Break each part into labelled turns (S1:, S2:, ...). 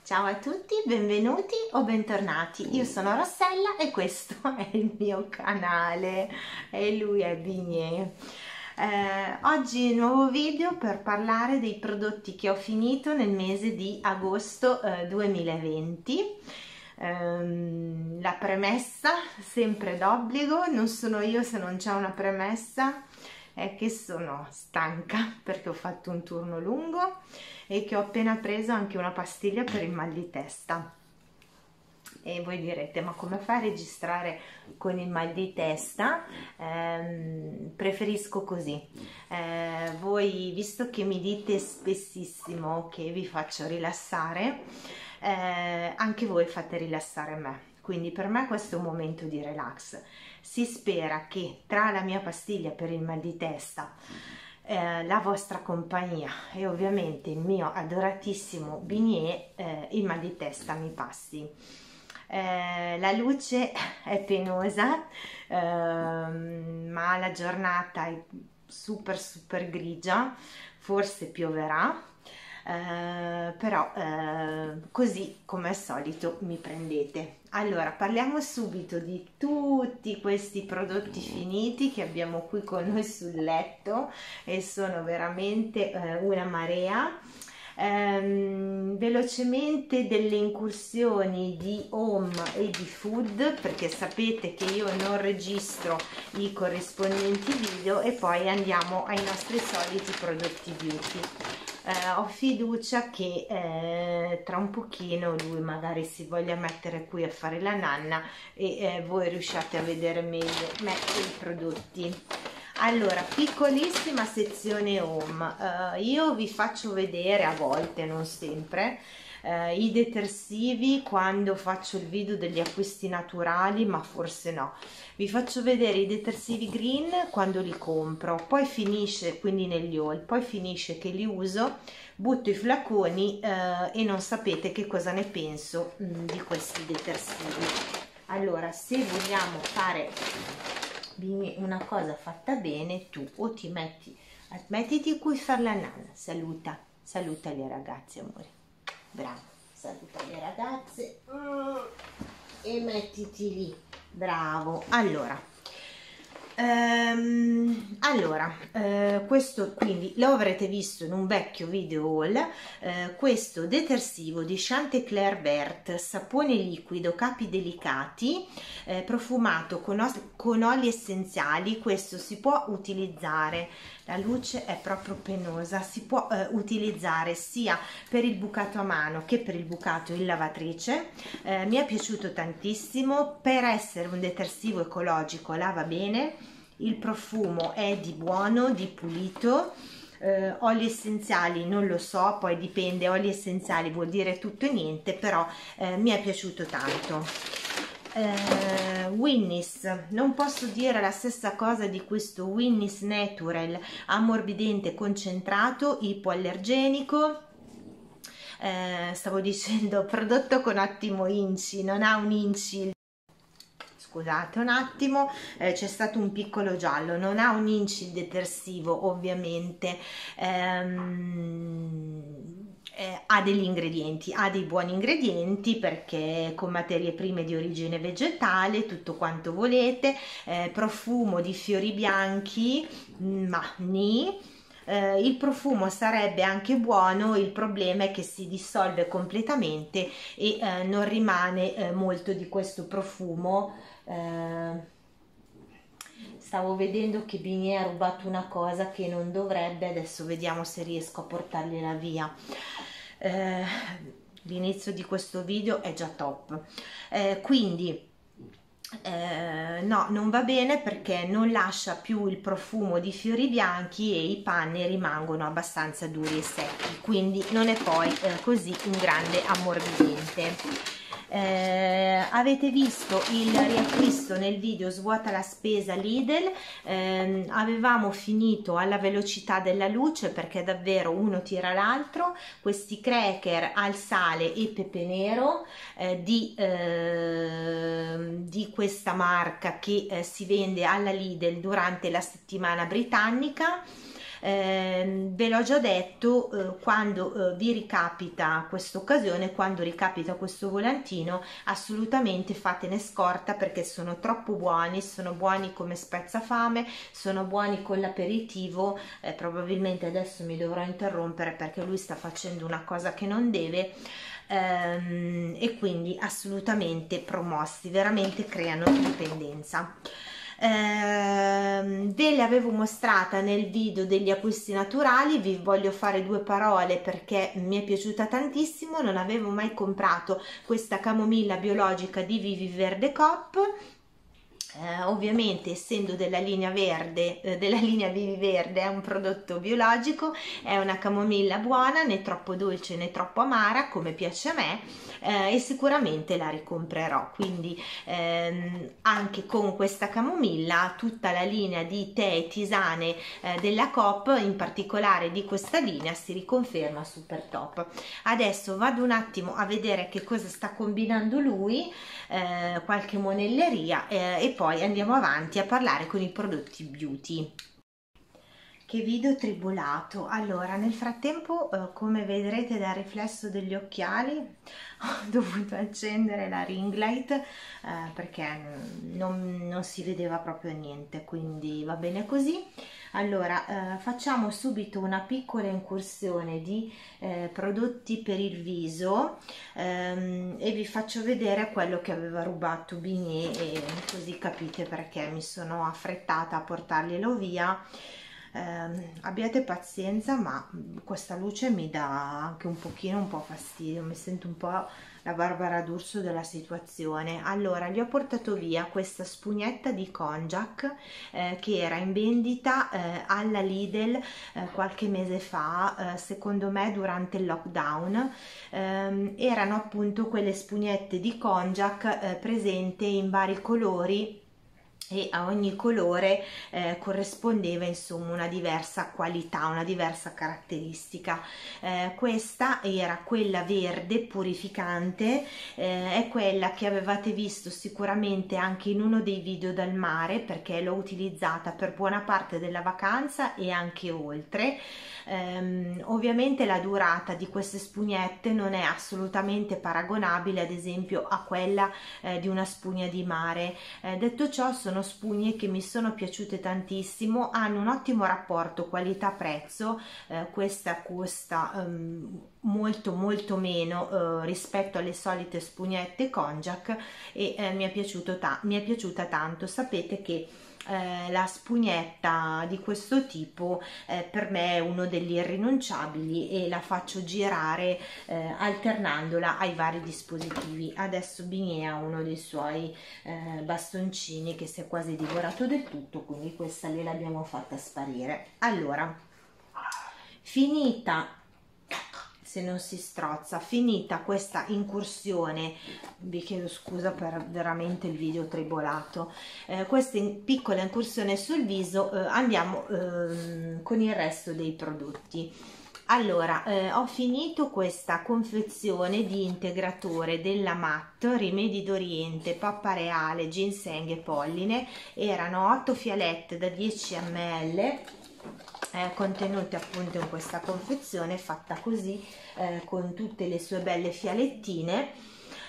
S1: Ciao a tutti, benvenuti o bentornati. Io sono Rossella e questo è il mio canale e lui è Bignè. Oggi nuovo video per parlare dei prodotti che ho finito nel mese di agosto 2020. La premessa, sempre d'obbligo, non sono io se non c'è una premessa, è che sono stanca perché ho fatto un turno lungo e che ho appena preso anche una pastiglia per il mal di testa. E voi direte, ma come fai a registrare con il mal di testa? Preferisco così. Voi, visto che mi dite spessissimo che vi faccio rilassare, anche voi fate rilassare me. Quindi per me questo è un momento di relax. Si spera che tra la mia pastiglia per il mal di testa, la vostra compagnia e ovviamente il mio adoratissimo Bignè, il mal di testa mi passi. La luce è penosa, ma la giornata è super grigia, forse pioverà. Però così come al solito mi prendete. Allora parliamo subito di tutti questi prodotti finiti che abbiamo qui con noi sul letto e sono veramente una marea. Velocemente delle incursioni di home e di food, perché sapete che io non registro i corrispondenti video, e poi andiamo ai nostri soliti prodotti beauty. Ho fiducia che tra un pochino lui magari si voglia mettere qui a fare la nanna e voi riusciate a vedere meglio me e i prodotti. Allora, piccolissima sezione home, io vi faccio vedere a volte, non sempre, i detersivi quando faccio il video degli acquisti naturali, ma forse no. Vi faccio vedere i detersivi green quando li compro, poi finisce, quindi negli haul, poi finisce che li uso, butto i flaconi e non sapete che cosa ne penso di questi detersivi. Allora, se vogliamo fare una cosa fatta bene, tu o ti mettiti qui a fare la nanna, saluta le ragazze, amore, bravo, saluta le ragazze e mettiti lì, bravo. Questo quindi lo avrete visto in un vecchio video haul. Questo detersivo di Chanticleer Vert, sapone liquido capi delicati, profumato con oli essenziali. Questo si può utilizzare, la luce è proprio penosa, si può utilizzare sia per il bucato a mano che per il bucato in lavatrice. Mi è piaciuto tantissimo, per essere un detersivo ecologico lava bene, il profumo è di buono, di pulito. Oli essenziali non lo so, poi dipende, oli essenziali vuol dire tutto e niente, però mi è piaciuto tanto. Winnis, non posso dire la stessa cosa di questo Winnis Natural ammorbidente concentrato ipoallergenico. Stavo dicendo prodotto con ottimo INCI, non ha un INCI, scusate un attimo, c'è stato un piccolo giallo, non ha un INCI il detersivo ovviamente. Ha degli ingredienti, ha dei buoni ingredienti perché con materie prime di origine vegetale, tutto quanto volete, profumo di fiori bianchi, ma il profumo sarebbe anche buono, il problema è che si dissolve completamente e non rimane molto di questo profumo. Stavo vedendo che Bignè ha rubato una cosa che non dovrebbe, adesso vediamo se riesco a portargliela via. L'inizio di questo video è già top, quindi no, non va bene perché non lascia più il profumo di fiori bianchi e i panni rimangono abbastanza duri e secchi, quindi non è poi così un grande ammorbidente. Avete visto il riacquisto nel video svuota la spesa Lidl. Avevamo finito alla velocità della luce perché davvero uno tira l'altro. Questi cracker al sale e pepe nero di questa marca che si vende alla Lidl durante la settimana britannica. Ve l'ho già detto, quando vi ricapita questa occasione, quando ricapita questo volantino, assolutamente fatene scorta, perché sono troppo buoni, sono buoni come spezzafame, sono buoni con l'aperitivo. Probabilmente adesso mi dovrò interrompere perché lui sta facendo una cosa che non deve, e quindi assolutamente promossi, veramente creano dipendenza. Ve le avevo mostrata nel video degli acquisti naturali, vi voglio fare due parole perché mi è piaciuta tantissimo. Non avevo mai comprato questa camomilla biologica di Viviverde Coop. Ovviamente, essendo della linea verde, della linea Viviverde, è un prodotto biologico, è una camomilla buona, né troppo dolce né troppo amara, come piace a me, e sicuramente la ricomprerò. Quindi anche con questa camomilla tutta la linea di tè e tisane della Coop, in particolare di questa linea, si riconferma super top. Adesso vado un attimo a vedere che cosa sta combinando lui, qualche monelleria, e poi andiamo avanti a parlare con i prodotti beauty. Che video tribolato! Allora, nel frattempo, come vedrete dal riflesso degli occhiali, ho dovuto accendere la ring light perché non si vedeva proprio niente, quindi va bene così. Allora, facciamo subito una piccola incursione di prodotti per il viso, e vi faccio vedere quello che aveva rubato Bini, e così capite perché mi sono affrettata a portarglielo via. Abbiate pazienza, ma questa luce mi dà anche un po' fastidio, mi sento un po' la Barbara D'Urso della situazione. Allora, gli ho portato via questa spugnetta di Konjac che era in vendita alla Lidl qualche mese fa, secondo me durante il lockdown. Erano appunto quelle spugnette di Konjac presente in vari colori, e a ogni colore corrispondeva insomma una diversa qualità, una diversa caratteristica. Questa era quella verde purificante, è quella che avevate visto sicuramente anche in uno dei video dal mare, perché l'ho utilizzata per buona parte della vacanza e anche oltre. Ovviamente la durata di queste spugnette non è assolutamente paragonabile ad esempio a quella di una spugna di mare. Detto ciò, sono spugne che mi sono piaciute tantissimo, hanno un ottimo rapporto qualità-prezzo. Questa costa molto meno rispetto alle solite spugnette Konjac, e mi è piaciuta tanto. Sapete che la spugnetta di questo tipo per me è uno degli irrinunciabili, e la faccio girare alternandola ai vari dispositivi. Adesso Bini ha uno dei suoi bastoncini che si è quasi divorato del tutto, quindi questa gliel'abbiamo fatta sparire. Allora, finita, se non si strozza, finita questa incursione, vi chiedo scusa per veramente il video tribolato, questa piccola incursione sul viso, andiamo con il resto dei prodotti. Allora, ho finito questa confezione di integratore della MAT, Rimedi d'Oriente, pappa reale, ginseng e polline. Erano 8 fialette da 10 ml, contenute appunto in questa confezione fatta così, con tutte le sue belle fialettine.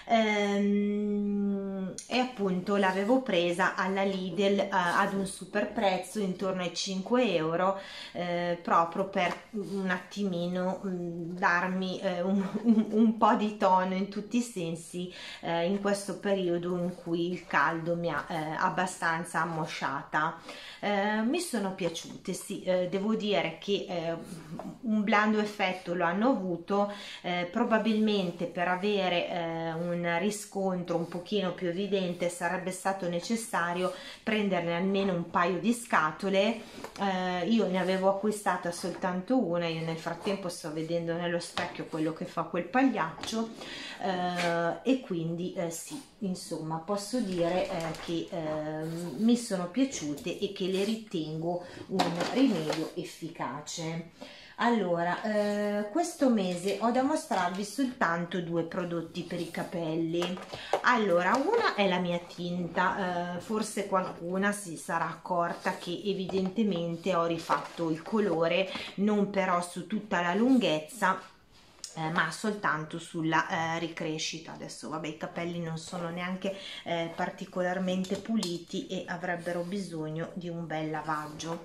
S1: E appunto l'avevo presa alla Lidl ad un super prezzo, intorno ai 5 euro, proprio per un attimino darmi un po' di tono in tutti i sensi in questo periodo in cui il caldo mi ha abbastanza ammosciata. Mi sono piaciute, sì, devo dire che un blando effetto lo hanno avuto. Probabilmente per avere un riscontro un pochino più evidente sarebbe stato necessario prenderne almeno un paio di scatole. Io ne avevo acquistata soltanto una, io nel frattempo sto vedendo nello specchio quello che fa quel pagliaccio, e quindi sì, insomma posso dire che mi sono piaciute e che le ritengo un rimedio efficace. Allora, questo mese ho da mostrarvi soltanto due prodotti per i capelli. Allora, una è la mia tinta, forse qualcuna si sarà accorta che evidentemente ho rifatto il colore, non però su tutta la lunghezza, ma soltanto sulla ricrescita. Adesso vabbè, i capelli non sono neanche particolarmente puliti e avrebbero bisogno di un bel lavaggio.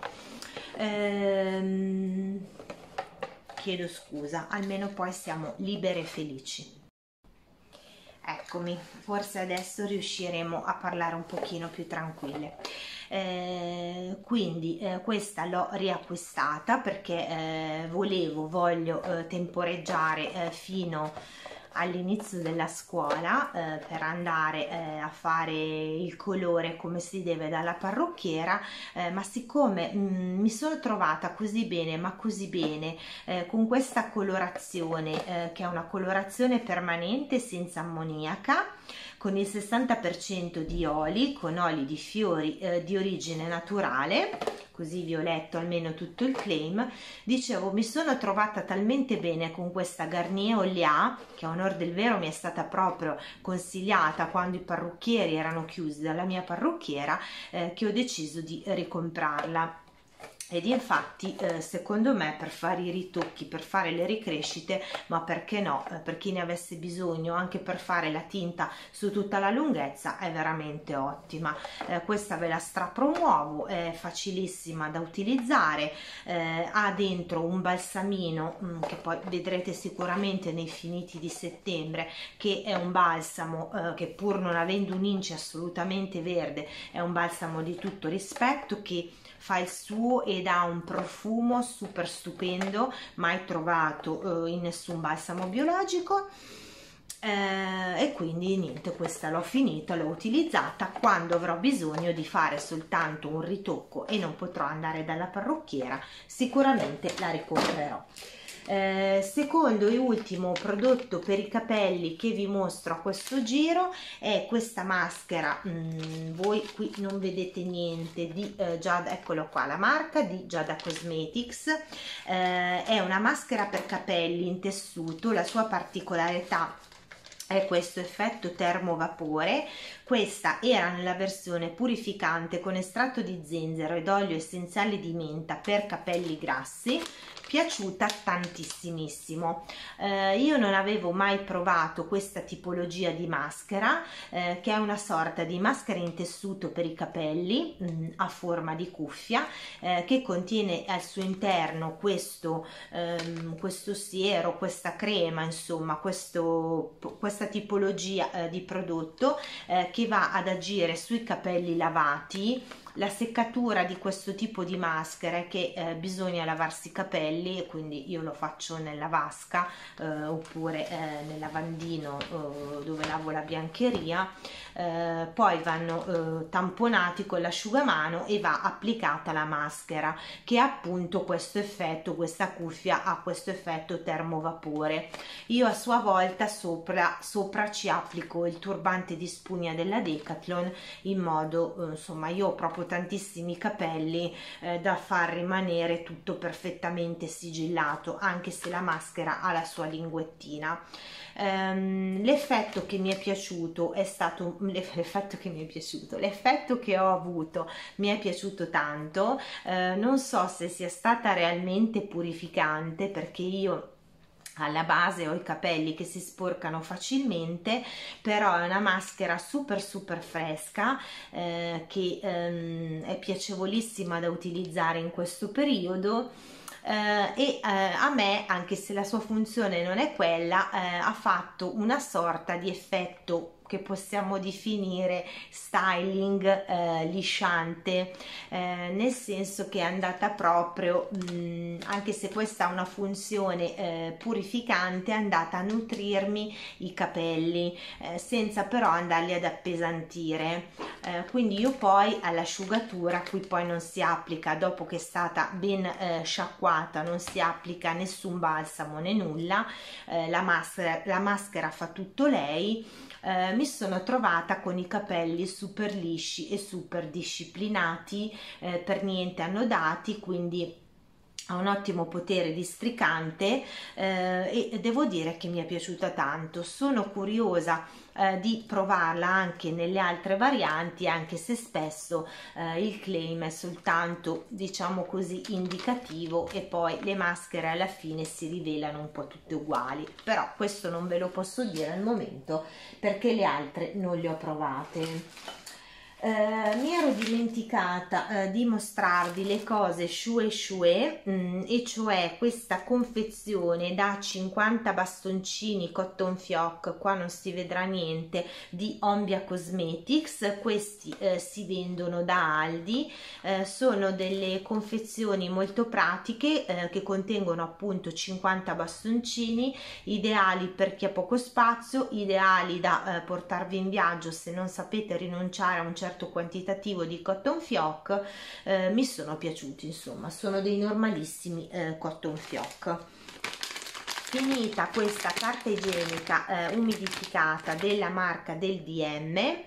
S1: Chiedo scusa, almeno poi siamo libere e felici. Eccomi, forse adesso riusciremo a parlare un pochino più tranquille. Quindi questa l'ho riacquistata perché voglio temporeggiare fino all'inizio della scuola per andare a fare il colore come si deve dalla parrucchiera, ma siccome mi sono trovata così bene, ma così bene con questa colorazione che è una colorazione permanente senza ammoniaca, con il 60% di oli, con oli di fiori di origine naturale, così vi ho letto almeno tutto il claim. Dicevo, mi sono trovata talmente bene con questa Garnier Olia, che a onor del vero mi è stata proprio consigliata quando i parrucchieri erano chiusi dalla mia parrucchiera, che ho deciso di ricomprarla. Ed infatti secondo me per fare i ritocchi, per fare le ricrescite, ma perché no, per chi ne avesse bisogno, anche per fare la tinta su tutta la lunghezza, è veramente ottima. Questa ve la strapromuovo, è facilissima da utilizzare, ha dentro un balsamino che poi vedrete sicuramente nei finiti di settembre, che è un balsamo che, pur non avendo un inci assolutamente verde, è un balsamo di tutto rispetto, che fa il suo ed ha un profumo super stupendo, mai trovato in nessun balsamo biologico. E quindi niente, questa l'ho finita, l'ho utilizzata. Quando avrò bisogno di fare soltanto un ritocco e non potrò andare dalla parrucchiera, sicuramente la ricomprerò. Secondo e ultimo prodotto per i capelli che vi mostro a questo giro è questa maschera, voi qui non vedete niente, di Giada, eccolo qua, la marca di Giada Cosmetics, è una maschera per capelli in tessuto. La sua particolarità è questo effetto termovapore. Questa era nella versione purificante con estratto di zenzero ed olio essenziale di menta per capelli grassi, piaciuta tantissimo. Io non avevo mai provato questa tipologia di maschera, che è una sorta di maschera in tessuto per i capelli a forma di cuffia, che contiene al suo interno questo siero, questa crema, insomma questa tipologia di prodotto che va ad agire sui capelli lavati. La seccatura di questo tipo di maschera è che bisogna lavarsi i capelli, quindi io lo faccio nella vasca oppure nel lavandino dove lavo la biancheria, poi vanno tamponati con l'asciugamano e va applicata la maschera, che ha appunto questo effetto, questa cuffia ha questo effetto termovapore. Io a sua volta sopra ci applico il turbante di spugna della Decathlon, in modo insomma, io ho proprio tantissimi capelli da far rimanere tutto perfettamente sigillato, anche se la maschera ha la sua linguettina. L'effetto che mi è piaciuto è stato l'effetto che ho avuto mi è piaciuto tanto. Non so se sia stata realmente purificante, perché io alla base ho i capelli che si sporcano facilmente, però è una maschera super fresca, che è piacevolissima da utilizzare in questo periodo. A me, anche se la sua funzione non è quella, ha fatto una sorta di effetto che possiamo definire styling lisciante, nel senso che è andata proprio, anche se questa ha una funzione purificante, è andata a nutrirmi i capelli senza però andarli ad appesantire. Quindi io poi all'asciugatura, qui poi non si applica, dopo che è stata ben sciacquata, non si applica nessun balsamo né nulla, la maschera fa tutto lei. Mi sono trovata con i capelli super lisci e super disciplinati, per niente annodati, quindi ha un ottimo potere districante, e devo dire che mi è piaciuta tanto. Sono curiosa di provarla anche nelle altre varianti, anche se spesso il claim è soltanto, diciamo così, indicativo, e poi le maschere alla fine si rivelano un po' tutte uguali. Però questo non ve lo posso dire al momento perché le altre non le ho provate. Mi ero dimenticata di mostrarvi le cose Shue Shue, e cioè questa confezione da 50 bastoncini cotton fioc, qua non si vedrà niente, di Ombia Cosmetics. Questi si vendono da Aldi, sono delle confezioni molto pratiche che contengono appunto 50 bastoncini, ideali per chi ha poco spazio, ideali da portarvi in viaggio se non sapete rinunciare a un certo quantitativo di cotton fioc. Mi sono piaciuti, insomma, sono dei normalissimi cotton fioc. Finita questa carta igienica umidificata della marca del DM,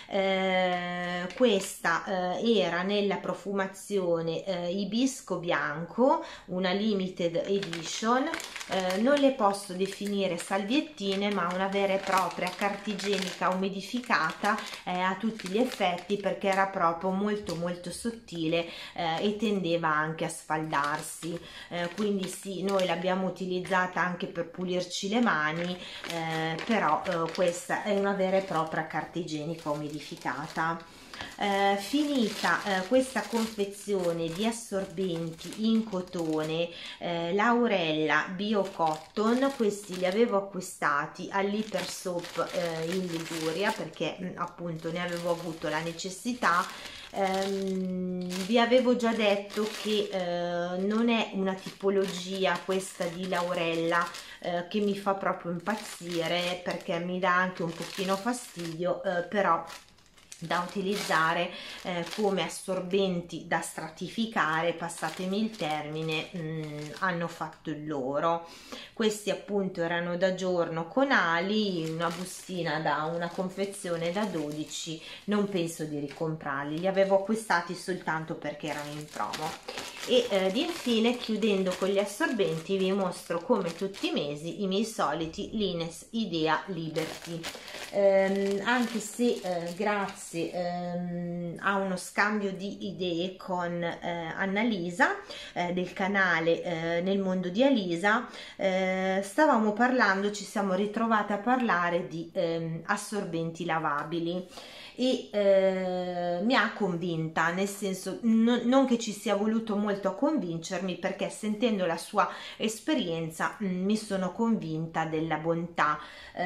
S1: questa era nella profumazione Ibisco Bianco, una limited edition. Non le posso definire salviettine, ma una vera e propria carta igienica umidificata a tutti gli effetti, perché era proprio molto molto sottile e tendeva anche a sfaldarsi, quindi sì, noi l'abbiamo utilizzata anche per pulirci le mani, però questa è una vera e propria carta igienica umidificata. Finita questa confezione di assorbenti in cotone Laurella Bio Cotton, questi li avevo acquistati all'Iper Soap in Liguria perché appunto ne avevo avuto la necessità. Vi avevo già detto che non è una tipologia questa di Laurella che mi fa proprio impazzire, perché mi dà anche un pochino fastidio, però da utilizzare come assorbenti da stratificare, passatemi il termine, hanno fatto il loro. Questi appunto erano da giorno con ali, una bustina da una confezione da 12, non penso di ricomprarli, li avevo acquistati soltanto perché erano in promo. E infine, chiudendo con gli assorbenti, vi mostro come tutti i mesi i miei soliti Lines Idea Liberty, anche se grazie a uno scambio di idee con Annalisa del canale Nel Mondo di Alisa, stavamo parlando, ci siamo ritrovate a parlare di assorbenti lavabili, e mi ha convinta, nel senso non che ci sia voluto molto a convincermi, perché sentendo la sua esperienza mi sono convinta della bontà,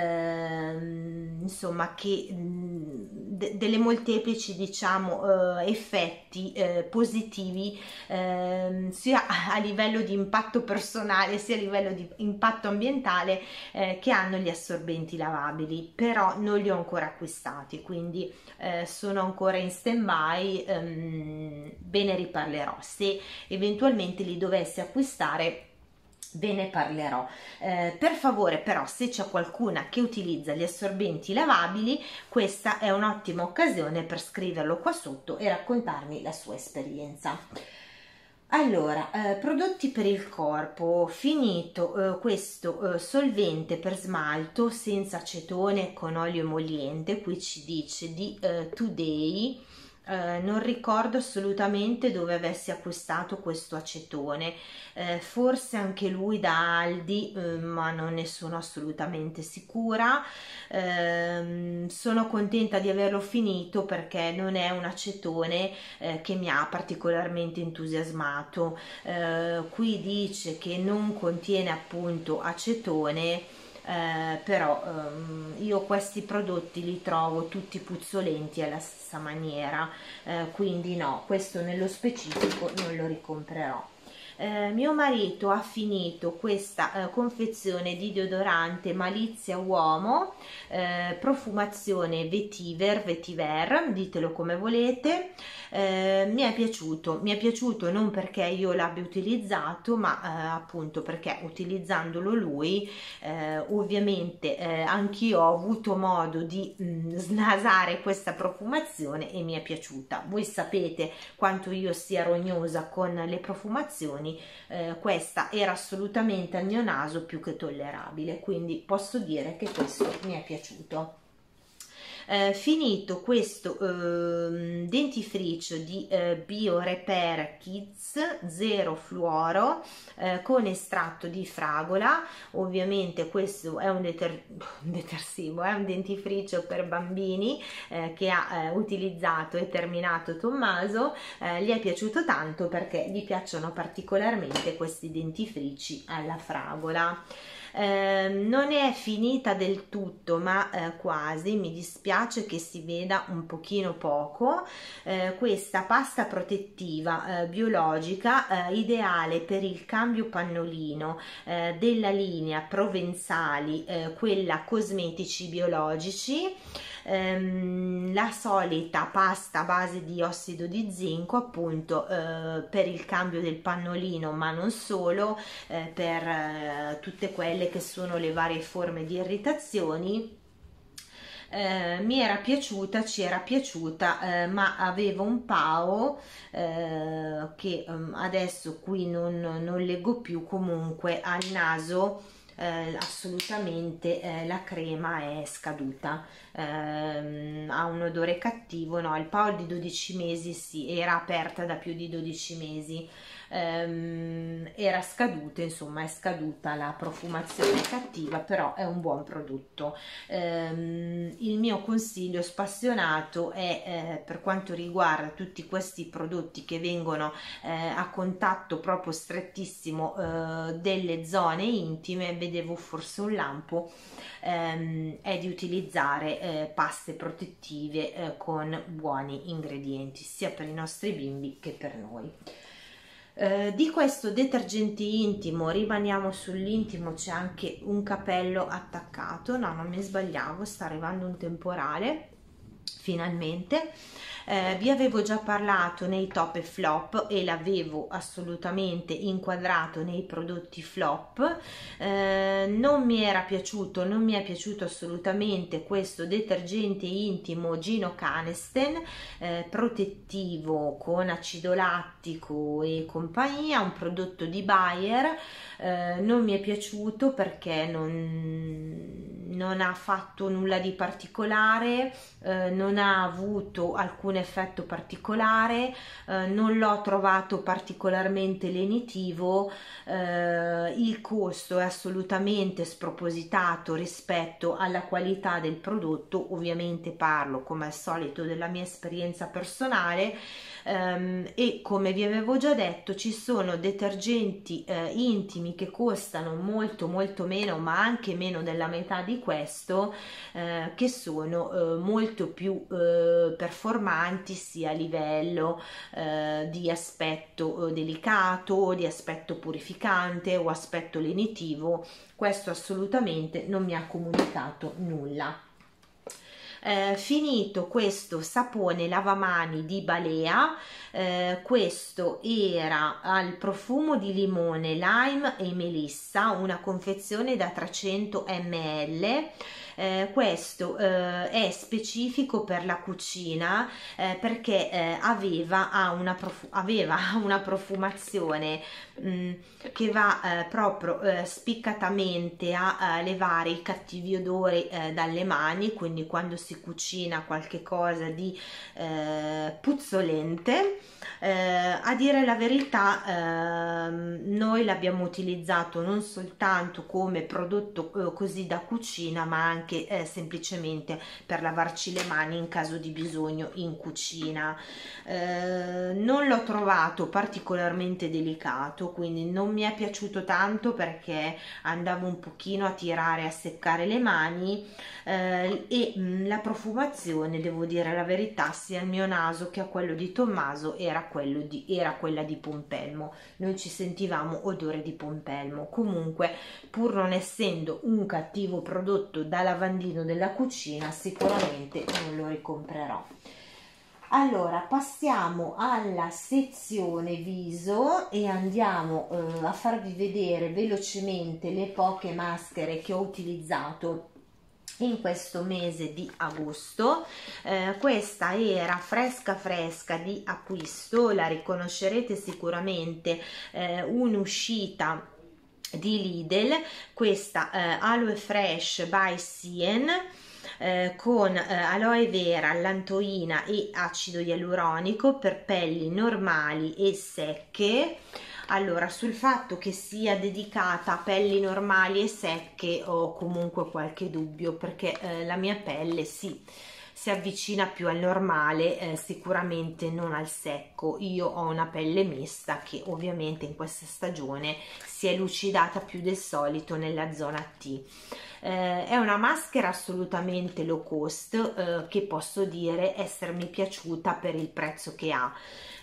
S1: insomma, che delle molteplici, diciamo, effetti positivi sia a livello di impatto personale sia a livello di impatto ambientale che hanno gli assorbenti lavabili. Però non li ho ancora acquistati, quindi sono ancora in stand by, ve ne riparlerò. Se eventualmente li dovessi acquistare ve ne parlerò. Per favore, però, se c'è qualcuna che utilizza gli assorbenti lavabili, questa è un'ottima occasione per scriverlo qua sotto e raccontarmi la sua esperienza. Allora, prodotti per il corpo. Finito questo solvente per smalto senza acetone con olio emoliente, qui ci dice di Today. Non ricordo assolutamente dove avessi acquistato questo acetone, forse anche lui da Aldi, ma non ne sono assolutamente sicura. Sono contenta di averlo finito perché non è un acetone che mi ha particolarmente entusiasmato. Qui dice che non contiene appunto acetone, però io questi prodotti li trovo tutti puzzolenti alla stessa maniera, quindi no, questo nello specifico non lo ricomprerò. Mio marito ha finito questa confezione di deodorante Malizia Uomo, profumazione vetiver, ditelo come volete. Mi è piaciuto non perché io l'abbia utilizzato, ma appunto perché utilizzandolo lui ovviamente anch'io ho avuto modo di snasare questa profumazione e mi è piaciuta. Voi sapete quanto io sia rognosa con le profumazioni, bambini, questa era assolutamente al mio naso più che tollerabile, quindi posso dire che questo mi è piaciuto. Finito questo dentifricio di BioRepair Kids zero fluoro con estratto di fragola. Ovviamente questo è un detersivo, è un dentifricio per bambini che ha utilizzato e terminato Tommaso. Gli è piaciuto tanto perché gli piacciono particolarmente questi dentifrici alla fragola. Non è finita del tutto, ma quasi. Mi dispiace che si veda un pochino poco. Questa pasta protettiva biologica ideale per il cambio pannolino della linea Provenzali, quella cosmetici biologici. La solita pasta a base di ossido di zinco, appunto, per il cambio del pannolino, ma non solo, per tutte quelle che sono le varie forme di irritazioni. Mi era piaciuta, ci era piaciuta, ma aveva un pao che adesso qui non leggo più. Comunque al naso assolutamente la crema è scaduta, ha un odore cattivo. No, il pao di 12 mesi sì, era aperta da più di 12 mesi, era scaduta, insomma è scaduta, la profumazione è cattiva, però è un buon prodotto. Il mio consiglio spassionato è, per quanto riguarda tutti questi prodotti che vengono a contatto proprio strettissimo delle zone intime, vedevo forse un lampo, è di utilizzare paste protettive con buoni ingredienti sia per i nostri bimbi che per noi. Di questo detergente intimo, rimaniamo sull'intimo, c'è anche un capello attaccato. No, non mi sbagliavo, sta arrivando un temporale finalmente. Vi avevo già parlato nei top e flop e l'avevo assolutamente inquadrato nei prodotti flop. Non mi era piaciuto, non mi è piaciuto assolutamente questo detergente intimo Gino Canesten protettivo con acido lattico e compagnia, un prodotto di Bayer. Non mi è piaciuto perché non ha fatto nulla di particolare, non ha avuto alcun effetto particolare, non l'ho trovato particolarmente lenitivo. Il costo è assolutamente spropositato rispetto alla qualità del prodotto. Ovviamente parlo come al solito della mia esperienza personale, e come vi avevo già detto ci sono detergenti intimi che costano molto meno, ma anche meno della metà di questo, che sono molto più performanti sia a livello di aspetto delicato, di aspetto purificante o aspetto lenitivo. Questo assolutamente non mi ha comunicato nulla. Finito questo sapone lavamani di Balea, questo era al profumo di limone, lime e melissa, una confezione da 300 ml. Questo è specifico per la cucina, perché aveva una profumazione che va proprio spiccatamente a levare i cattivi odori dalle mani, quindi quando si cucina qualche cosa di puzzolente. A dire la verità, noi l'abbiamo utilizzato non soltanto come prodotto così da cucina, ma anche semplicemente per lavarci le mani in caso di bisogno in cucina. Non l'ho trovato particolarmente delicato, quindi non mi è piaciuto tanto perché andavo un pochino a tirare, a seccare le mani, e la profumazione, devo dire la verità, sia al mio naso che a quello di Tommaso era quella di pompelmo. Noi ci sentivamo odore di pompelmo. Comunque, pur non essendo un cattivo prodotto da lavandino della cucina, sicuramente non lo ricomprerò. Allora, passiamo alla sezione viso e andiamo a farvi vedere velocemente le poche maschere che ho utilizzato in questo mese di agosto. Questa era fresca fresca di acquisto, la riconoscerete sicuramente, un'uscita di Lidl, questa Aloe Fresh by Sien, con aloe vera, allantoina e acido ialuronico per pelli normali e secche. Allora, sul fatto che sia dedicata a pelli normali e secche ho comunque qualche dubbio, perché la mia pelle sì, si avvicina più al normale, sicuramente non al secco. Io ho una pelle mista che ovviamente in questa stagione si è lucidata più del solito nella zona T. È una maschera assolutamente low cost, che posso dire essermi piaciuta per il prezzo che ha.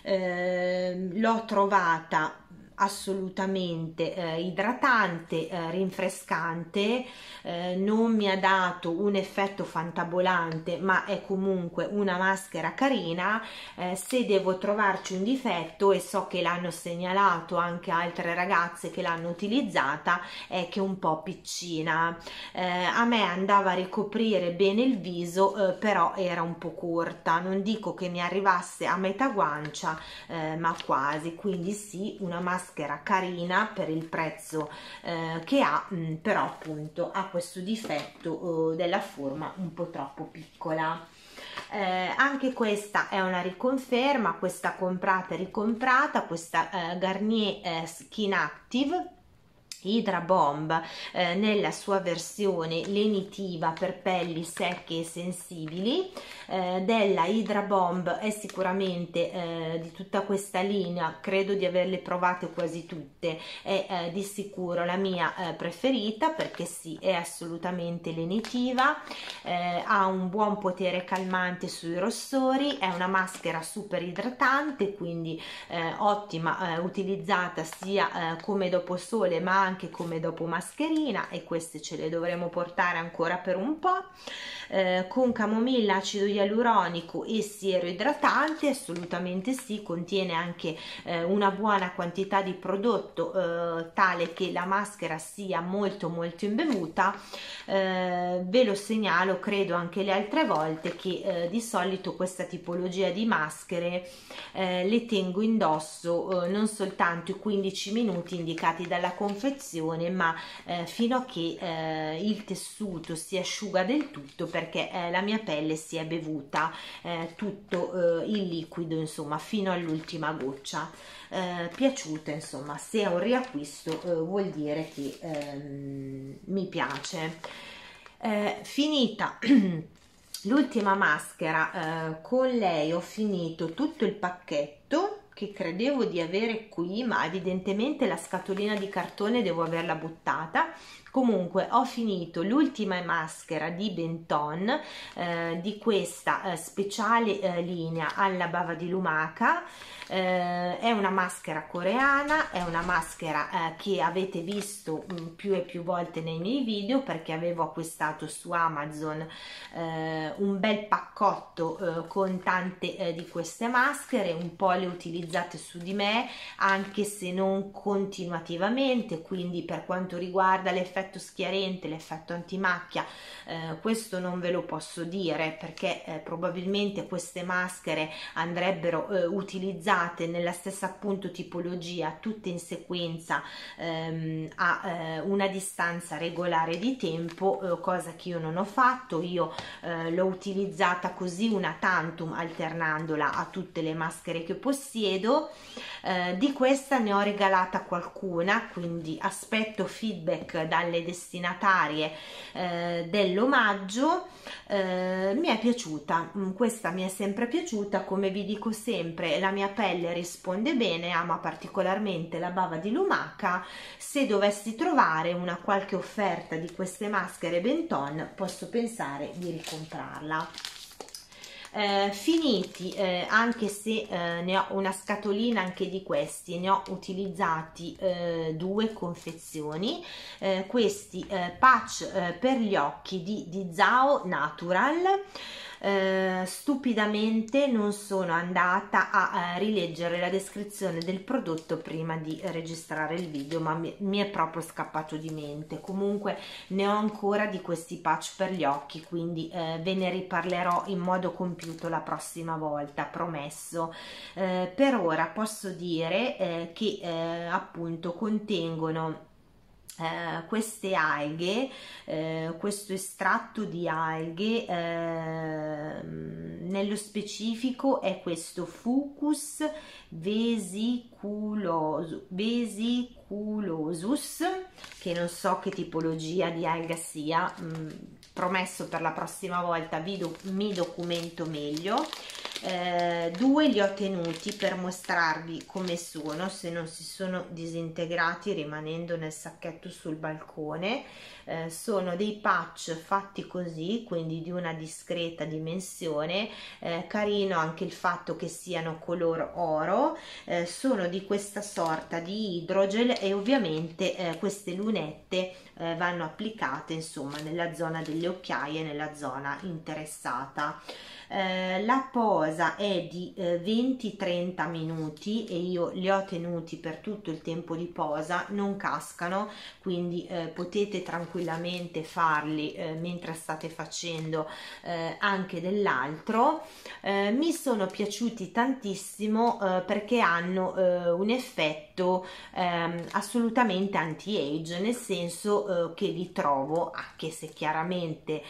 S1: L'ho trovata assolutamente idratante, rinfrescante, non mi ha dato un effetto fantabolante, ma è comunque una maschera carina. Se devo trovarci un difetto, e so che l'hanno segnalato anche altre ragazze che l'hanno utilizzata, è che è un po' piccina. A me andava a ricoprire bene il viso, però era un po' corta, non dico che mi arrivasse a metà guancia, ma quasi. Quindi sì, una maschera carina per il prezzo che ha, però appunto ha questo difetto della forma un po' troppo piccola. Anche questa è una riconferma, questa comprata e ricomprata, questa Garnier Skin Active Hydra Bomb, nella sua versione lenitiva per pelli secche e sensibili. Della Hydra Bomb è sicuramente, di tutta questa linea, credo di averle provate quasi tutte, è di sicuro la mia preferita, perché sì, è assolutamente lenitiva, ha un buon potere calmante sui rossori, è una maschera super idratante, quindi ottima, utilizzata sia come dopo sole ma anche come dopo mascherina, e queste ce le dovremo portare ancora per un po'. Con camomilla, acido ialuronico e siero idratante, assolutamente sì, contiene anche una buona quantità di prodotto, tale che la maschera sia molto imbevuta. Ve lo segnalo, credo anche le altre volte, che di solito questa tipologia di maschere le tengo indosso non soltanto i 15 minuti indicati dalla confezione, ma fino a che il tessuto si asciuga del tutto, perché la mia pelle si è bevuta tutto il liquido, insomma, fino all'ultima goccia. Piaciuta, insomma, se è un riacquisto vuol dire che mi piace. Finita l'ultima maschera, con lei ho finito tutto il pacchetto che credevo di avere qui, ma evidentemente la scatolina di cartone devo averla buttata. Comunque ho finito l'ultima maschera di Benton, di questa speciale linea alla bava di lumaca. È una maschera coreana, è una maschera che avete visto più e più volte nei miei video, perché avevo acquistato su Amazon un bel paccotto con tante di queste maschere. Un po' le utilizzate su di me, anche se non continuativamente, quindi per quanto riguarda l'effetto schiarente, l'effetto antimacchia, questo non ve lo posso dire, perché probabilmente queste maschere andrebbero utilizzate nella stessa appunto tipologia, tutte in sequenza, a una distanza regolare di tempo, cosa che io non ho fatto. Io l'ho utilizzata così una tantum, alternandola a tutte le maschere che possiedo. Di questa ne ho regalata qualcuna, quindi aspetto feedback dalle destinatarie dell'omaggio. Mi è piaciuta, questa mi è sempre piaciuta. Come vi dico sempre, la mia pelle risponde bene, ama particolarmente la bava di lumaca. Se dovessi trovare una qualche offerta di queste maschere Benton, posso pensare di ricomprarla. Finiti, anche se ne ho una scatolina anche di questi, ne ho utilizzati due confezioni, questi patch per gli occhi di Zao Natural. stupidamente non sono andata a rileggere la descrizione del prodotto prima di registrare il video, ma mi è proprio scappato di mente. Comunque ne ho ancora di questi patch per gli occhi, quindi ve ne riparlerò in modo compiuto la prossima volta, promesso. Per ora posso dire che appunto contengono queste alghe, questo estratto di alghe, nello specifico è questo Fucus vesiculosus, che non so che tipologia di alga sia, promesso per la prossima volta mi documento meglio. Due li ho tenuti per mostrarvi come sono, se non si sono disintegrati rimanendo nel sacchetto sul balcone. Sono dei patch fatti così, quindi di una discreta dimensione, carino anche il fatto che siano color oro, sono di questa sorta di idrogel e ovviamente queste lunette vanno applicate insomma nella zona delle occhiaie, nella zona interessata. La posa è di 20-30 minuti e io li ho tenuti per tutto il tempo di posa, non cascano, quindi potete tranquillamente farli mentre state facendo anche dell'altro. Mi sono piaciuti tantissimo perché hanno un effetto assolutamente anti-age, nel senso che li trovo, anche se chiaramente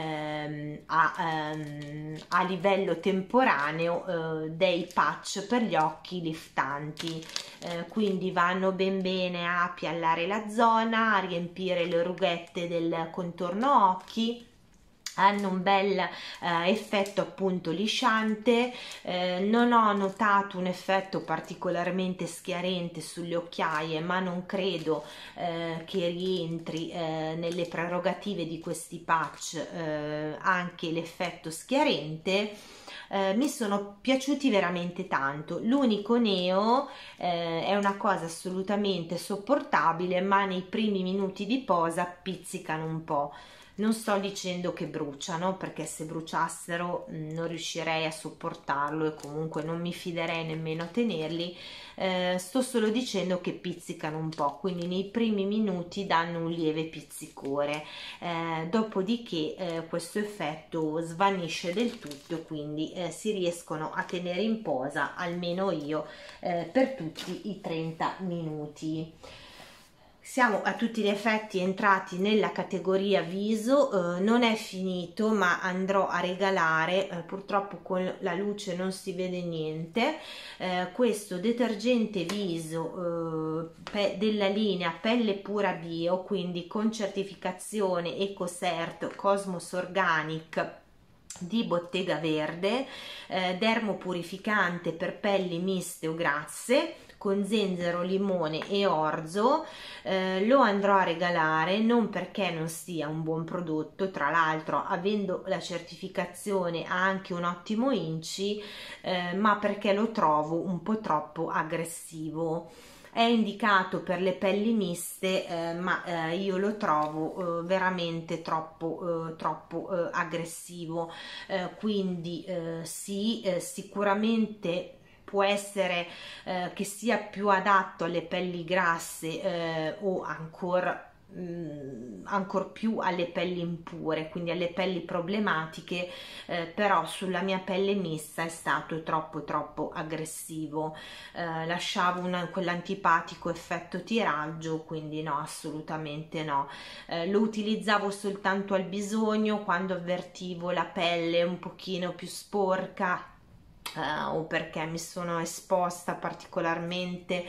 S1: a livello temporaneo, dei patch per gli occhi liftanti, quindi vanno ben bene a piallare la zona, a riempire le rughette del contorno occhi, hanno un bel effetto appunto lisciante. Non ho notato un effetto particolarmente schiarente sulle occhiaie, ma non credo che rientri nelle prerogative di questi patch anche l'effetto schiarente. Mi sono piaciuti veramente tanto. L'unico neo è una cosa assolutamente sopportabile, ma nei primi minuti di posa pizzicano un po'. Non sto dicendo che bruciano, perché se bruciassero non riuscirei a sopportarlo e comunque non mi fiderei nemmeno a tenerli. Sto solo dicendo che pizzicano un po', quindi nei primi minuti danno un lieve pizzicore, dopodiché questo effetto svanisce del tutto, quindi si riescono a tenere in posa, almeno io, per tutti i 30 minuti. Siamo a tutti gli effetti entrati nella categoria viso, non è finito, ma andrò a regalare, purtroppo con la luce non si vede niente, questo detergente viso della linea Pelle Pura Bio, quindi con certificazione EcoCert Cosmos Organic di Bottega Verde, dermopurificante per pelli miste o grasse, con zenzero, limone e orzo. Lo andrò a regalare, non perché non sia un buon prodotto, tra l'altro avendo la certificazione ha anche un ottimo INCI, ma perché lo trovo un po' troppo aggressivo. È indicato per le pelli miste, ma io lo trovo veramente troppo aggressivo, quindi sì, sicuramente può essere che sia più adatto alle pelli grasse o ancora ancor più alle pelli impure, quindi alle pelli problematiche, però sulla mia pelle mista è stato troppo aggressivo, lasciavo quell'antipatico effetto tiraggio, quindi no, assolutamente no. Lo utilizzavo soltanto al bisogno, quando avvertivo la pelle un pochino più sporca, o perché mi sono esposta particolarmente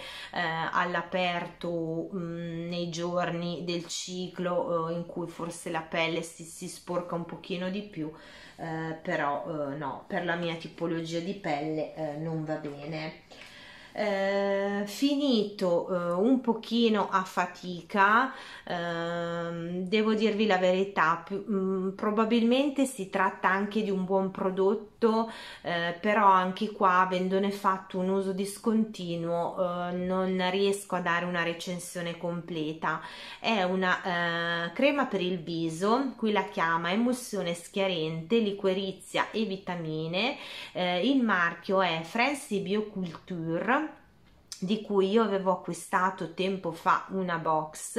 S1: all'aperto nei giorni del ciclo in cui forse la pelle si sporca un pochino di più, però no, per la mia tipologia di pelle non va bene. Finito un pochino a fatica, devo dirvi la verità, probabilmente si tratta anche di un buon prodotto, però anche qua, avendone fatto un uso discontinuo, non riesco a dare una recensione completa. È una crema per il viso, qui la chiama emulsione schiarente, liquirizia e vitamine. Il marchio è Frenzy Bioculture, di cui io avevo acquistato tempo fa una box.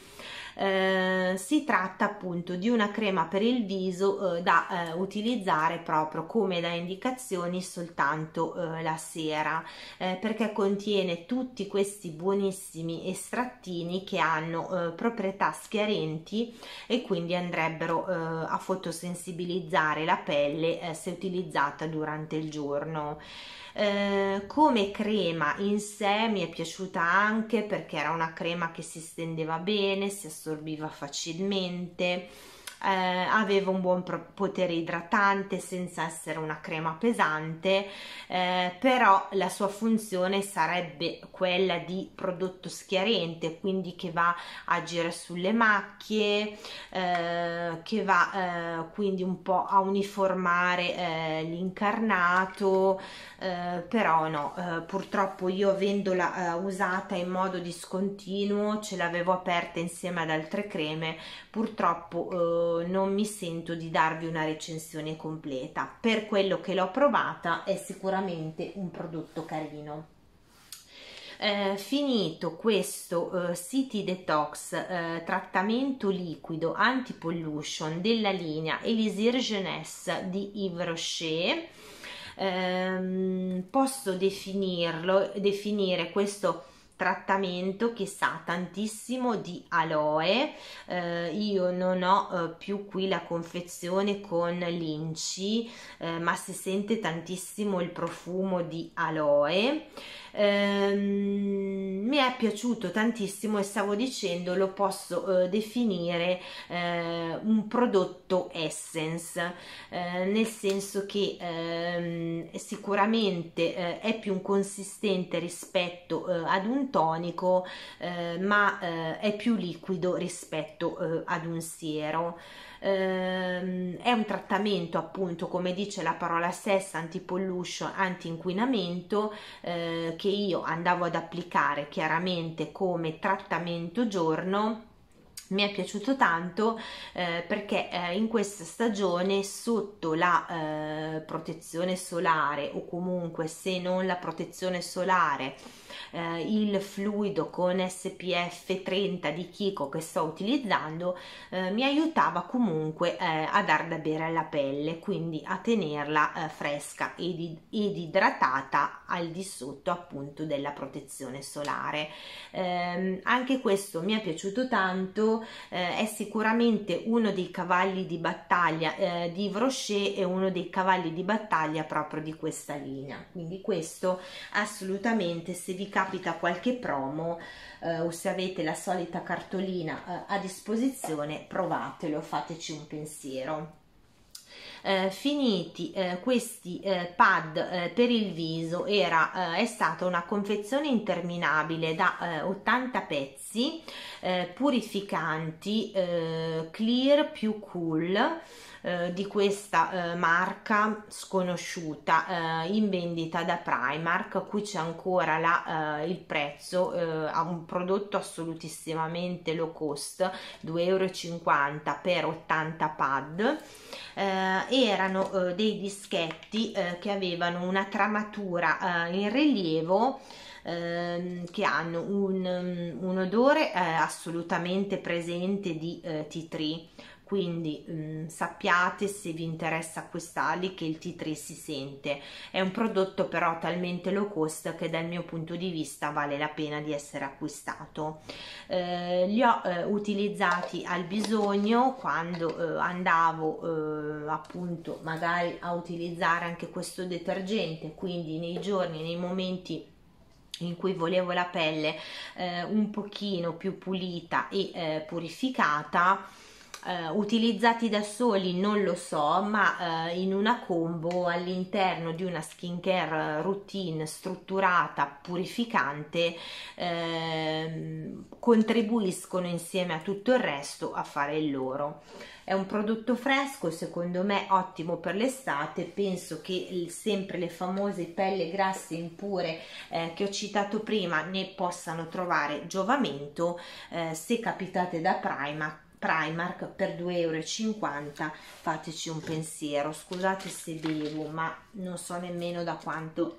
S1: Si tratta appunto di una crema per il viso da utilizzare proprio come da indicazioni soltanto la sera, perché contiene tutti questi buonissimi estrattini che hanno proprietà schiarenti e quindi andrebbero a fotosensibilizzare la pelle se utilizzata durante il giorno. Come crema in sé mi è piaciuta anche perché era una crema che si stendeva bene, si assorbiva facilmente, aveva un buon potere idratante senza essere una crema pesante, però la sua funzione sarebbe quella di prodotto schiarente, quindi che va a agire sulle macchie, che va quindi un po' a uniformare l'incarnato, però no, purtroppo io avendola usata in modo discontinuo, ce l'avevo aperta insieme ad altre creme, purtroppo non mi sento di darvi una recensione completa. Per quello che l'ho provata è sicuramente un prodotto carino. Finito questo City Detox trattamento liquido anti-pollution della linea Elisir Jeunesse di Yves Rocher, posso definire questo trattamento che sa tantissimo di aloe. Io non ho più qui la confezione con l'inci, ma si sente tantissimo il profumo di aloe. Mi è piaciuto tantissimo e stavo dicendo lo posso definire un prodotto essence, nel senso che sicuramente è più consistente rispetto ad un tonico, ma è più liquido rispetto ad un siero. È un trattamento appunto, come dice la parola stessa, anti-pollution, anti-inquinamento, che io andavo ad applicare chiaramente come trattamento giorno. Mi è piaciuto tanto perché in questa stagione, sotto la protezione solare, o comunque se non la protezione solare, il fluido con SPF 30 di Kiko che sto utilizzando, mi aiutava comunque a dar da bere alla pelle, quindi a tenerla fresca ed idratata al di sotto appunto della protezione solare. Anche questo mi è piaciuto tanto, è sicuramente uno dei cavalli di battaglia di Yves Rocher e uno dei cavalli di battaglia proprio di questa linea, quindi questo assolutamente, se vi capita qualche promo o se avete la solita cartolina a disposizione, provatelo, fateci un pensiero. Finiti questi pad per il viso, è stata una confezione interminabile da 80 pezzi purificanti Clear più Cool, di questa marca sconosciuta, in vendita da Primark. Qui c'è ancora il prezzo, a un prodotto assolutissimamente low cost, 2,50 € per 80 pad. Erano dei dischetti che avevano una tramatura in rilievo, che hanno un odore assolutamente presente di tea tree, quindi sappiate, se vi interessa acquistarli, che il tea tree si sente. È un prodotto però talmente low cost che dal mio punto di vista vale la pena di essere acquistato. Li ho utilizzati al bisogno quando andavo appunto magari a utilizzare anche questo detergente, quindi nei giorni, nei momenti in cui volevo la pelle un pochino più pulita e purificata. utilizzati da soli non lo so, ma in una combo all'interno di una skincare routine strutturata, purificante, contribuiscono insieme a tutto il resto a fare il loro. È un prodotto fresco, secondo me ottimo per l'estate. Penso che sempre le famose pelle grasse impure che ho citato prima ne possano trovare giovamento. Se capitate da Primark per 2,50 € fateci un pensiero. Scusate se bevo, ma non so nemmeno da quanto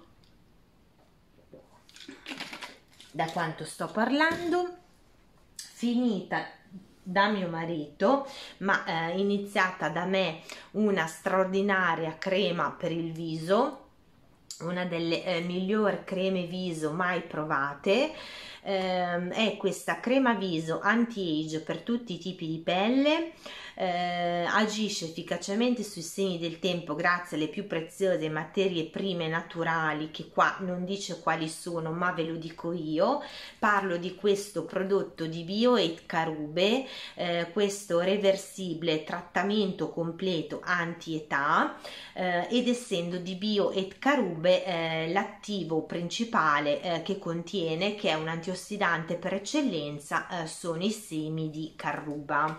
S1: sto parlando. Finita da mio marito, ma iniziata da me, una straordinaria crema per il viso, una delle migliori creme viso mai provate. È questa crema viso anti-age per tutti i tipi di pelle. Agisce efficacemente sui segni del tempo grazie alle più preziose materie prime naturali, che qua non dice quali sono, ma ve lo dico io. Parlo di questo prodotto di Bioet Carube, questo reversibile trattamento completo anti-età, ed essendo di Bioet Carube l'attivo principale che contiene, che è un antiossidante per eccellenza, sono i semi di carruba.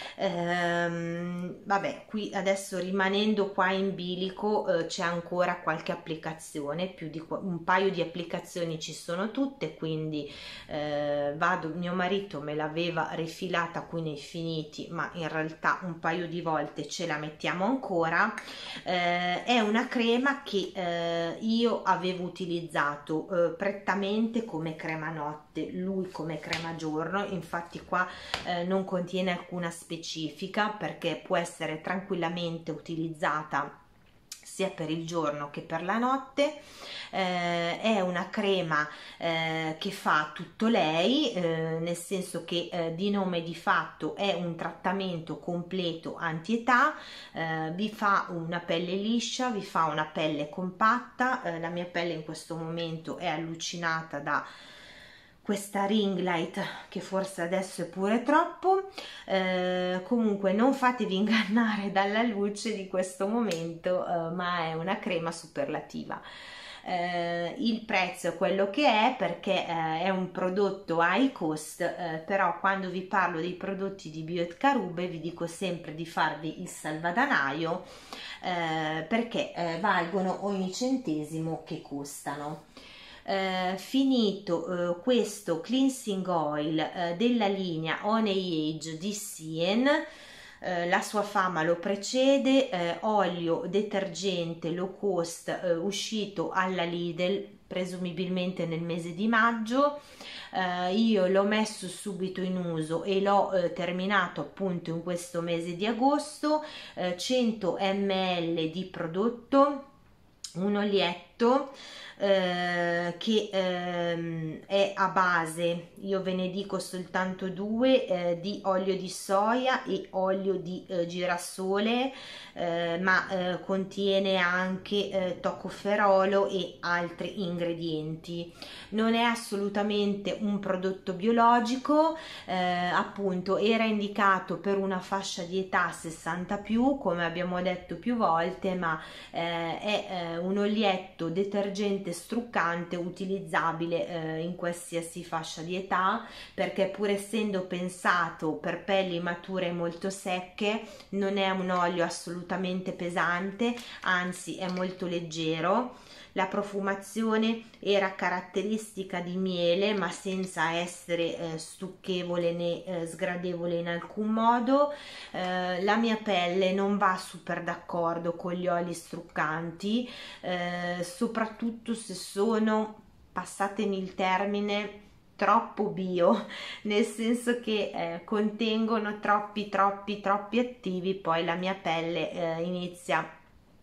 S1: Vabbè, qui adesso rimanendo qua in bilico c'è ancora qualche applicazione, più di un paio di applicazioni ci sono tutte, quindi mio marito me l'aveva rifilata qui nei finiti, ma in realtà un paio di volte ce la mettiamo ancora. È una crema che io avevo utilizzato prettamente come crema notte, lui come crema giorno. Infatti qua non contiene alcuna specifica, perché può essere tranquillamente utilizzata sia per il giorno che per la notte. È una crema che fa tutto lei, nel senso che di nome e di fatto è un trattamento completo anti-età. Vi fa una pelle liscia, vi fa una pelle compatta. La mia pelle in questo momento è allucinata da questa ring light, che forse adesso è pure troppo. Comunque non fatevi ingannare dalla luce di questo momento, ma è una crema superlativa. Il prezzo è quello che è, perché è un prodotto high cost, però quando vi parlo dei prodotti di Bioet Carube vi dico sempre di farvi il salvadanaio, perché valgono ogni centesimo che costano. Finito questo cleansing oil della linea Honey Age di Sien, la sua fama lo precede, olio detergente low cost uscito alla Lidl presumibilmente nel mese di maggio. Io l'ho messo subito in uso e l'ho terminato appunto in questo mese di agosto. 100 ml di prodotto, un olietto che è a base, io ve ne dico soltanto due, di olio di soia e olio di girasole, ma contiene anche toccoferolo e altri ingredienti. Non è assolutamente un prodotto biologico, appunto era indicato per una fascia di età 60 più, come abbiamo detto più volte, ma è un olietto detergente struccante utilizzabile in qualsiasi fascia di età, perché pur essendo pensato per pelli mature e molto secche non è un olio assolutamente pesante, anzi è molto leggero. La profumazione era caratteristica di miele, ma senza essere stucchevole né sgradevole in alcun modo. La mia pelle non va super d'accordo con gli oli struccanti, soprattutto se sono, passatemi il termine, troppo bio, nel senso che contengono troppi attivi. Poi la mia pelle inizia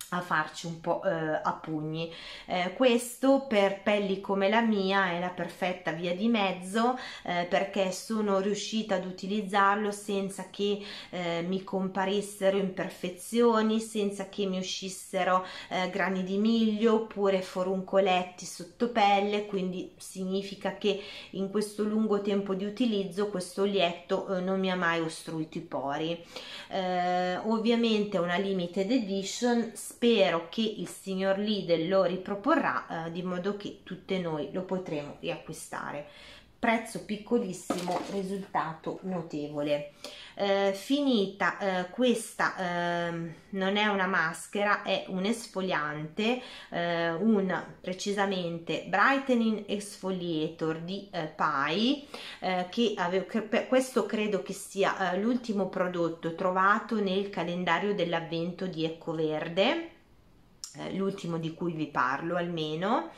S1: a farci un po' a pugni. Questo per pelli come la mia è la perfetta via di mezzo, perché sono riuscita ad utilizzarlo senza che mi comparissero imperfezioni, senza che mi uscissero grani di miglio oppure foruncoletti sotto pelle, quindi significa che in questo lungo tempo di utilizzo questo olietto non mi ha mai ostruito i pori. Ovviamente è una limited edition, spero che il signor Lidl lo riproporrà, di modo che tutte noi lo potremo riacquistare. Prezzo piccolissimo, risultato notevole. Finita questa, non è una maschera, è un esfoliante, precisamente brightening exfoliator di Pai, questo credo che sia l'ultimo prodotto trovato nel calendario dell'avvento di Ecoverde, l'ultimo di cui vi parlo almeno.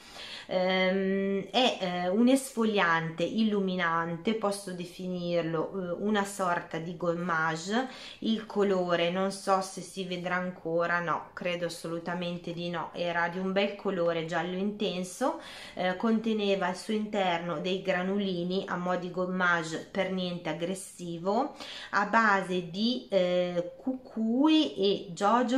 S1: È un esfoliante illuminante, posso definirlo una sorta di gommage. Il colore non so se si vedrà ancora, no, credo assolutamente di no, era di un bel colore giallo intenso, conteneva al suo interno dei granulini a mo' di gommage, per niente aggressivo, a base di cucui e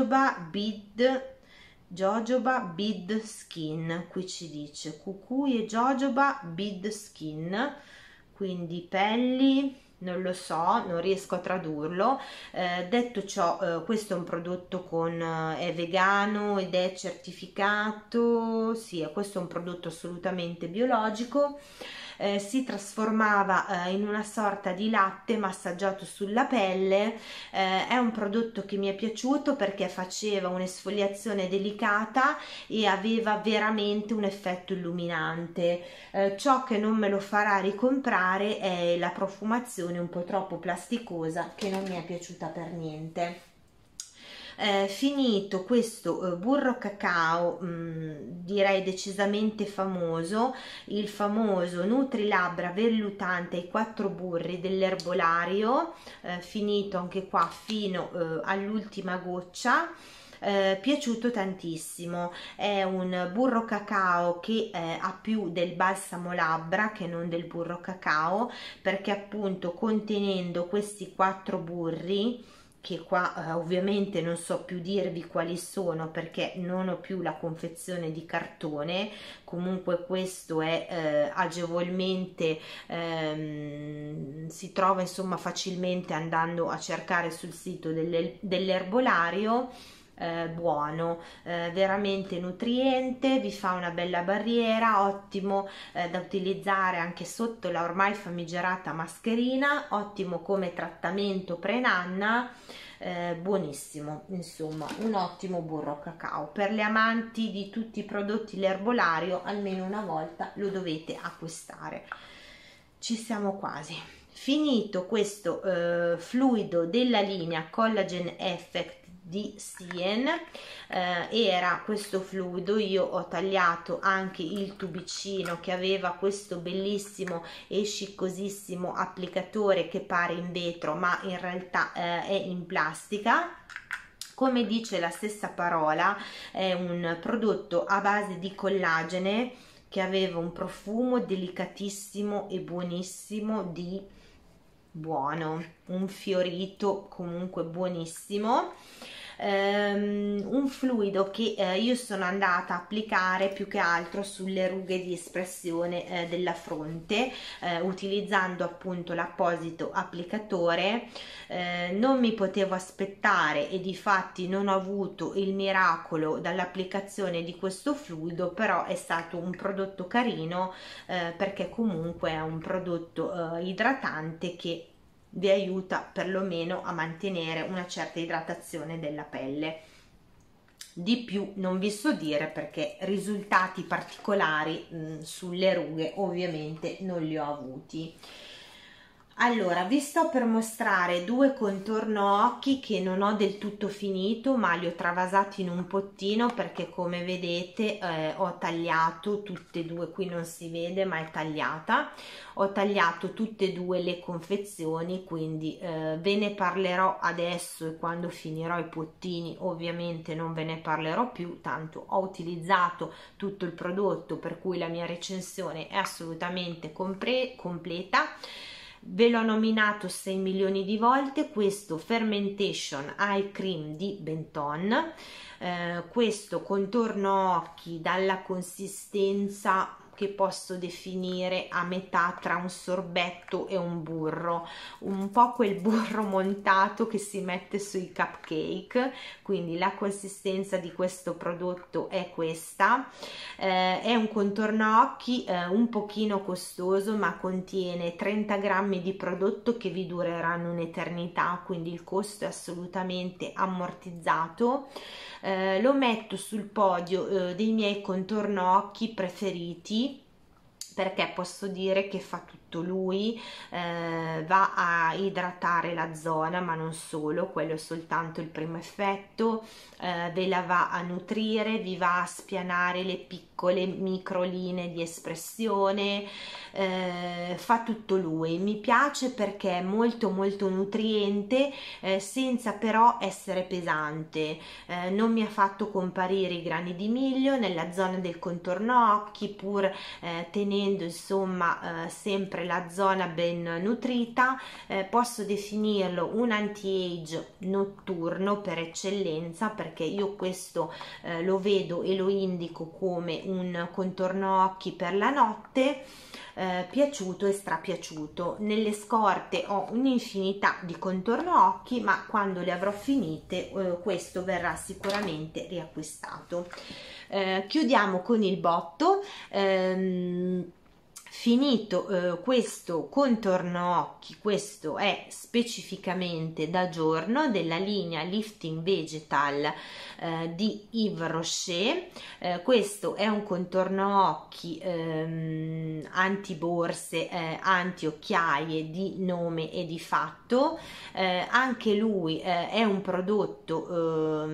S1: jojoba bead skin. Qui ci dice cucui e jojoba bead skin, quindi pelli, non lo so, non riesco a tradurlo. Detto ciò, questo è un prodotto è vegano ed è certificato, sì, questo è un prodotto assolutamente biologico. Si trasformava in una sorta di latte massaggiato sulla pelle. È un prodotto che mi è piaciuto perché faceva un'esfoliazione delicata e aveva veramente un effetto illuminante. Ciò che non me lo farà ricomprare è la profumazione un po' troppo plasticosa, che non mi è piaciuta per niente. Finito questo burro cacao, direi decisamente famoso, il famoso Nutrilabra vellutante ai 4 burri dell'erbolario, finito anche qua fino all'ultima goccia. Piaciuto tantissimo. È un burro cacao che ha più del balsamo labbra che non del burro cacao, perché appunto contenendo questi 4 burri, che qua ovviamente non so più dirvi quali sono perché non ho più la confezione di cartone, comunque questo è agevolmente, si trova insomma facilmente andando a cercare sul sito dell'erbolario. Buono, veramente nutriente, vi fa una bella barriera, ottimo da utilizzare anche sotto la ormai famigerata mascherina, ottimo come trattamento pre-nanna, buonissimo, insomma un ottimo burro cacao. Per le amanti di tutti i prodotti l'erbolario almeno una volta lo dovete acquistare. Ci siamo quasi. Finito questo fluido della linea Collagen Effect di Sien, era questo fluido, io ho tagliato anche il tubicino che aveva questo bellissimo e sciccosissimo applicatore che pare in vetro ma in realtà è in plastica. Come dice la stessa parola, è un prodotto a base di collagene che aveva un profumo delicatissimo e buonissimo di buono, un fiorito comunque buonissimo. Un fluido che io sono andata a applicare più che altro sulle rughe di espressione della fronte, utilizzando appunto l'apposito applicatore. Non mi potevo aspettare e difatti non ho avuto il miracolo dall'applicazione di questo fluido, però è stato un prodotto carino, perché comunque è un prodotto idratante che vi aiuta perlomeno a mantenere una certa idratazione della pelle. Di più non vi so dire perché risultati particolari sulle rughe ovviamente non li ho avuti. Allora, vi sto per mostrare due contorno occhi che non ho del tutto finito, ma li ho travasati in un pottino perché, come vedete, ho tagliato tutte e due. Qui non si vede, ma è tagliata. Ho tagliato tutte e due le confezioni, quindi ve ne parlerò adesso, e quando finirò i pottini ovviamente non ve ne parlerò più, tanto ho utilizzato tutto il prodotto, per cui la mia recensione è assolutamente completa. Ve l'ho nominato 6 milioni di volte, questo Fermentation Eye Cream di Benton, questo contorno occhi dalla consistenza che posso definire a metà tra un sorbetto e un burro, un po' quel burro montato che si mette sui cupcake, quindi la consistenza di questo prodotto è questa. È un contorno occhi un pochino costoso, ma contiene 30 grammi di prodotto che vi dureranno un'eternità, quindi il costo è assolutamente ammortizzato. Lo metto sul podio dei miei contorno occhi preferiti, perché posso dire che fa tutto lui, va a idratare la zona, ma non solo, quello è soltanto il primo effetto, ve la va a nutrire, vi va a spianare le piccole microlinee di espressione, fa tutto lui. Mi piace perché è molto molto nutriente, senza però essere pesante, non mi ha fatto comparire i grani di miglio nella zona del contorno occhi, pur tenendo insomma sempre la zona ben nutrita. Posso definirlo un anti-age notturno per eccellenza, perché io questo lo vedo e lo indico come un contorno occhi per la notte. Piaciuto e strapiaciuto. Nelle scorte ho un'infinità di contorno occhi, ma quando le avrò finite questo verrà sicuramente riacquistato. Chiudiamo con il botto. Finito questo contorno occhi, questo è specificamente da giorno della linea Lifting Vegetal di Yves Rocher. Questo è un contorno occhi anti borse, anti occhiaie di nome e di fatto. Anche lui è un prodotto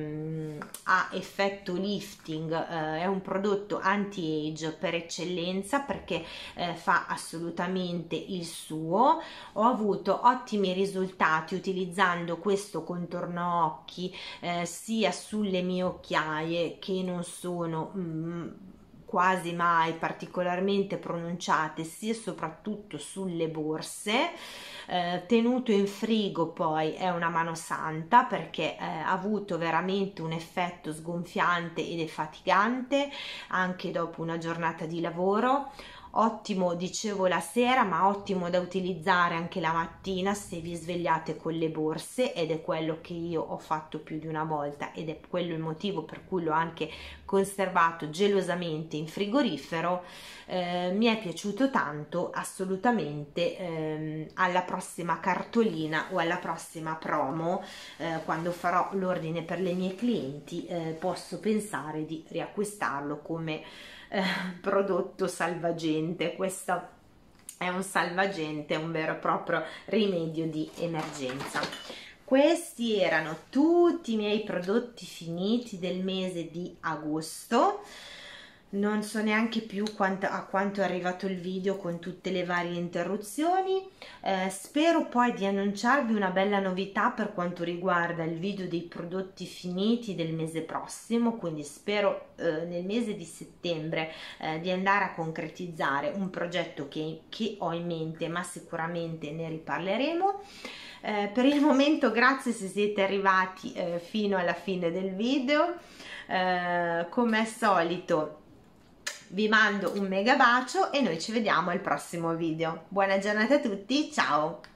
S1: a effetto lifting, è un prodotto anti-age per eccellenza, perché fa assolutamente il suo. Ho avuto ottimi risultati utilizzando questo contorno occhi sia sulle mie occhiaie, che non sono quasi mai particolarmente pronunciate, sia soprattutto sulle borse. Tenuto in frigo poi è una mano santa, perché ha avuto veramente un effetto sgonfiante ed defatigante anche dopo una giornata di lavoro. Ottimo, dicevo, la sera, ma ottimo da utilizzare anche la mattina se vi svegliate con le borse, ed è quello che io ho fatto più di una volta, ed è quello il motivo per cui l'ho anche conservato gelosamente in frigorifero. Mi è piaciuto tanto, assolutamente. Alla prossima cartolina o alla prossima promo, quando farò l'ordine per le mie clienti, posso pensare di riacquistarlo come prodotto salvagente. Questo è un salvagente, un vero e proprio rimedio di emergenza. Questi erano tutti i miei prodotti finiti del mese di agosto. Non so neanche più a quanto è arrivato il video con tutte le varie interruzioni. Spero poi di annunciarvi una bella novità per quanto riguarda il video dei prodotti finiti del mese prossimo, quindi spero nel mese di settembre di andare a concretizzare un progetto che ho in mente, ma sicuramente ne riparleremo. Per il momento grazie se siete arrivati fino alla fine del video. Come al solito vi mando un mega bacio e noi ci vediamo al prossimo video. Buona giornata a tutti, ciao!